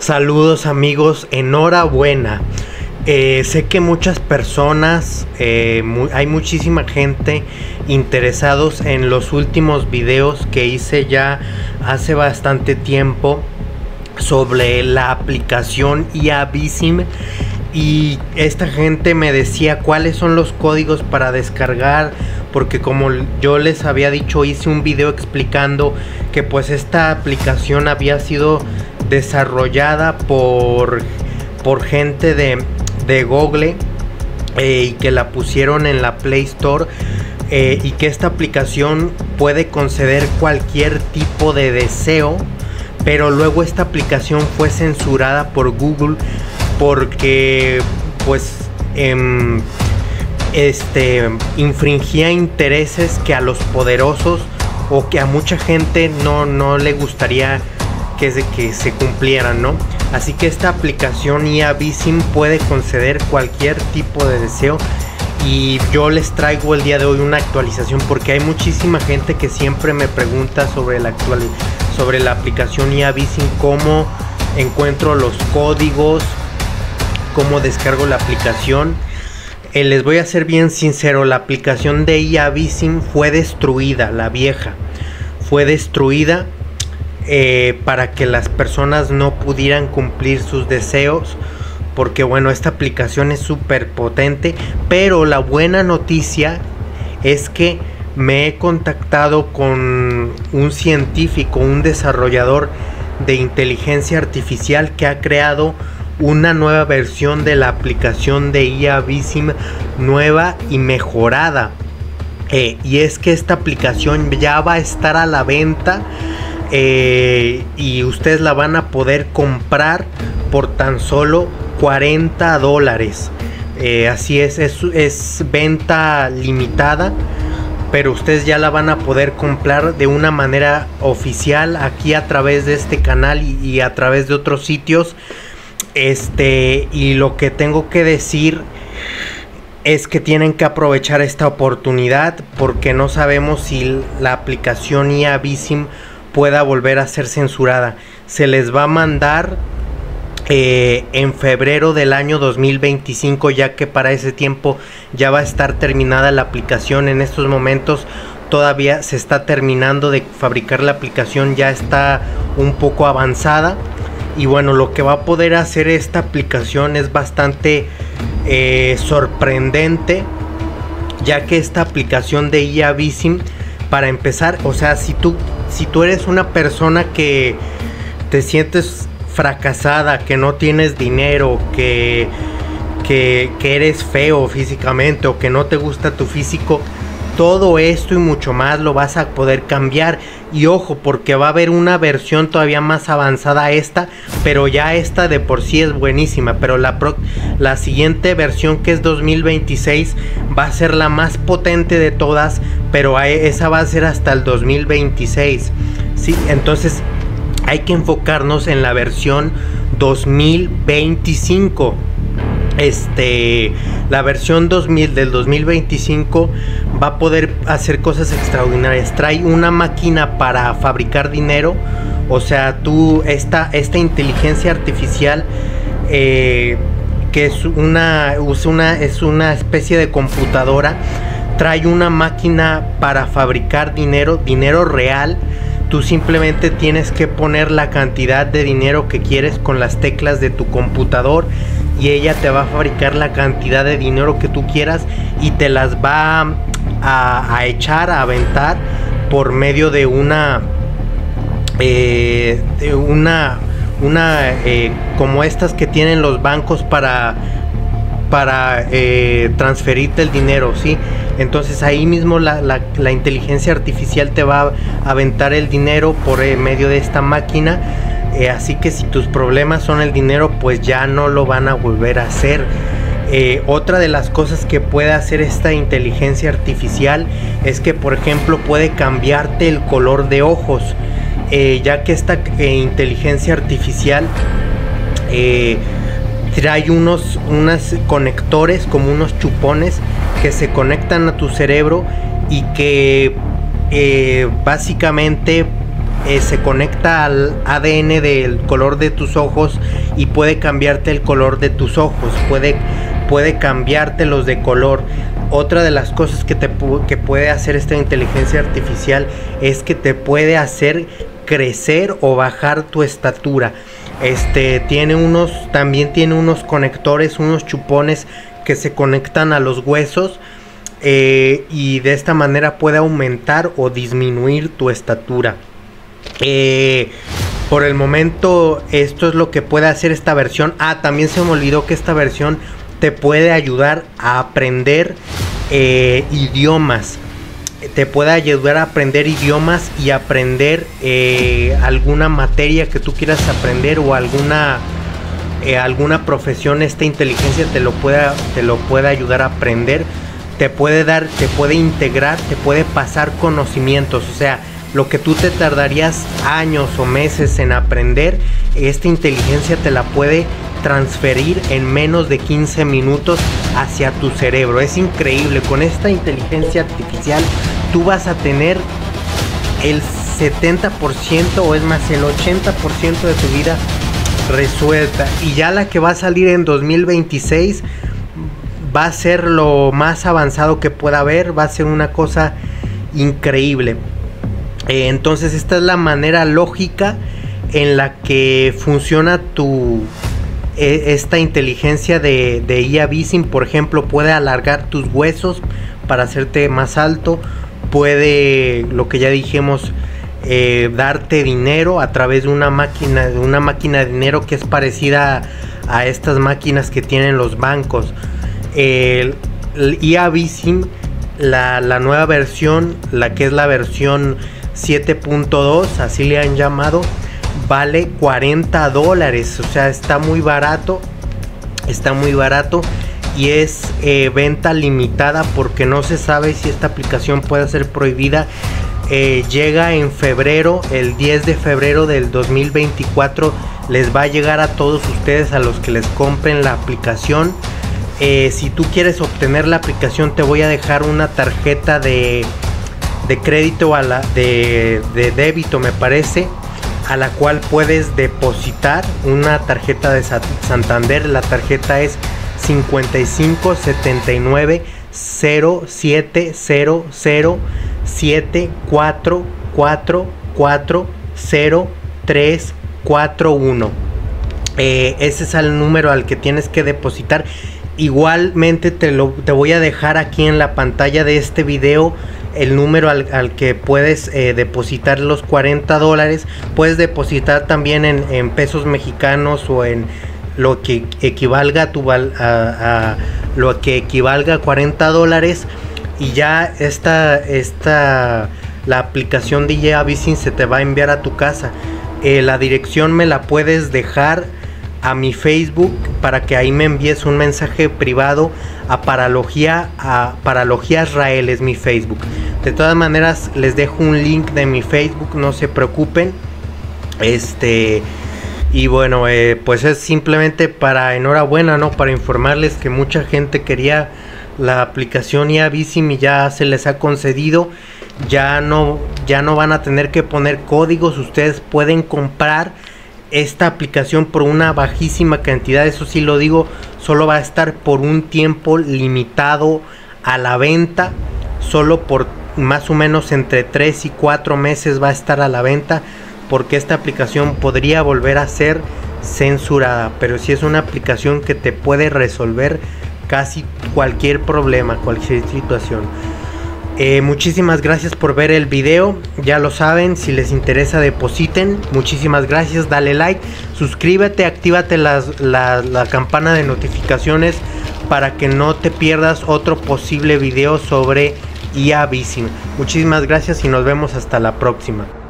Saludos amigos, enhorabuena. Sé que muchas personas, hay muchísima gente interesados en los últimos videos que hice ya hace bastante tiempo sobre la aplicación IA Bisim, y esta gente me decía cuáles son los códigos para descargar, porque como yo les había dicho, hice un video explicando que pues esta aplicación había sido desarrollada por gente de Google, y que la pusieron en la Play Store, y que esta aplicación puede conceder cualquier tipo de deseo, pero luego esta aplicación fue censurada por Google porque pues infringía intereses que a los poderosos o que a mucha gente no le gustaría que se cumplieran, ¿no? Así que esta aplicación IA Bisim puede conceder cualquier tipo de deseo, y yo les traigo el día de hoy una actualización porque hay muchísima gente que siempre me pregunta sobre la aplicación IA Bisim, cómo encuentro los códigos, cómo descargo la aplicación. Les voy a ser bien sincero, la aplicación de IA Bisim fue destruida, la vieja fue destruida para que las personas no pudieran cumplir sus deseos, porque bueno, esta aplicación es súper potente. Pero la buena noticia es que me he contactado con un científico, un desarrollador de inteligencia artificial que ha creado una nueva versión de la aplicación de IA Bisim, nueva y mejorada, y es que esta aplicación ya va a estar a la venta, y ustedes la van a poder comprar por tan solo $40. Así es venta limitada, pero ustedes ya la van a poder comprar de una manera oficial aquí a través de este canal y a través de otros sitios. Y lo que tengo que decir es que tienen que aprovechar esta oportunidad, porque no sabemos si la aplicación IA Bisim pueda volver a ser censurada. Se les va a mandar en febrero del año 2025, ya que para ese tiempo ya va a estar terminada la aplicación. En estos momentos todavía se está terminando de fabricar la aplicación, ya está un poco avanzada. Y bueno, lo que va a poder hacer esta aplicación es bastante sorprendente, ya que esta aplicación de IA Bisim, para empezar, o sea, si tú eres una persona que te sientes fracasada, que no tienes dinero, que eres feo físicamente, o que no te gusta tu físico, todo esto y mucho más lo vas a poder cambiar. Y ojo, porque va a haber una versión todavía más avanzada a esta, pero ya esta de por sí es buenísima, pero la siguiente versión, que es 2026, va a ser la más potente de todas, pero esa va a ser hasta el 2026, ¿sí? Entonces hay que enfocarnos en la versión 2025. La versión del 2025 va a poder hacer cosas extraordinarias. Trae una máquina para fabricar dinero, o sea, esta inteligencia artificial, que es una especie de computadora, trae una máquina para fabricar dinero real. Tú simplemente tienes que poner la cantidad de dinero que quieres con las teclas de tu computador, y ella te va a fabricar la cantidad de dinero que tú quieras y te las va a aventar por medio de una como estas que tienen los bancos para transferirte el dinero, ¿sí? Entonces ahí mismo la inteligencia artificial te va a aventar el dinero por medio de esta máquina. Así que si tus problemas son el dinero, pues ya no lo van a volver a hacer. Otra de las cosas que puede hacer esta inteligencia artificial es que, por ejemplo, puede cambiarte el color de ojos, ya que esta inteligencia artificial trae unos conectores, como unos chupones que se conectan a tu cerebro, y que básicamente se conecta al ADN del color de tus ojos y puede cambiarte el color de tus ojos, puede cambiártelos de color. Otra de las cosas que puede hacer esta inteligencia artificial es que te puede hacer crecer o bajar tu estatura. También tiene unos conectores, unos chupones que se conectan a los huesos, y de esta manera puede aumentar o disminuir tu estatura. Por el momento esto es lo que puede hacer esta versión. También se me olvidó que esta versión te puede ayudar a aprender idiomas. Te puede ayudar a aprender idiomas y aprender alguna materia que tú quieras aprender, o alguna profesión. Esta inteligencia te lo puede ayudar a aprender. Te puede integrar, te puede pasar conocimientos. O sea, lo que tú te tardarías años o meses en aprender, esta inteligencia te la puede transferir en menos de 15 minutos hacia tu cerebro. Es increíble. Con esta inteligencia artificial tú vas a tener el 70% o es más el 80% de tu vida resuelta, y ya la que va a salir en 2026 va a ser lo más avanzado que pueda haber. Va a ser una cosa increíble. Entonces esta es la manera lógica en la que funciona esta inteligencia de IA Bizim. Por ejemplo, puede alargar tus huesos para hacerte más alto, puede, lo que ya dijimos, darte dinero a través de una máquina de dinero que es parecida a estas máquinas que tienen los bancos. El IA Bizim, la nueva versión, la que es la versión 7.2, así le han llamado, vale $40. O sea, está muy barato, y es venta limitada, porque no se sabe si esta aplicación puede ser prohibida. Llega en febrero, el 10 de febrero del 2024 les va a llegar a todos ustedes, a los que les compren la aplicación. Si tú quieres obtener la aplicación, te voy a dejar una tarjeta de crédito, de débito me parece, a la cual puedes depositar una tarjeta de Santander. La tarjeta es 55 79 0700 7444 0341. Ese es el número al que tienes que depositar. Igualmente te voy a dejar aquí en la pantalla de este video el número al que puedes depositar los $40. Puedes depositar también en pesos mexicanos, o en lo que equivalga a $40, y ya la aplicación de IA Bizim se te va a enviar a tu casa. La dirección me la puedes dejar a mi Facebook para que ahí me envíes un mensaje privado a Paralogía Israel, es mi Facebook. De todas maneras les dejo un link de mi Facebook, no se preocupen. Y bueno, pues es simplemente enhorabuena, ¿no? Para informarles que mucha gente quería la aplicación IA Bizim y ya se les ha concedido. Ya no van a tener que poner códigos. Ustedes pueden comprar esta aplicación por una bajísima cantidad. Eso sí lo digo, solo va a estar por un tiempo limitado a la venta. Solo por más o menos entre 3 y 4 meses va a estar a la venta, porque esta aplicación podría volver a ser censurada. Pero sí es una aplicación que te puede resolver casi cualquier problema, cualquier situación. Muchísimas gracias por ver el video. Ya lo saben, si les interesa depositen. Muchísimas gracias, dale like, suscríbete, actívate la campana de notificaciones para que no te pierdas otro posible video sobre IA Bizim. Muchísimas gracias y nos vemos hasta la próxima.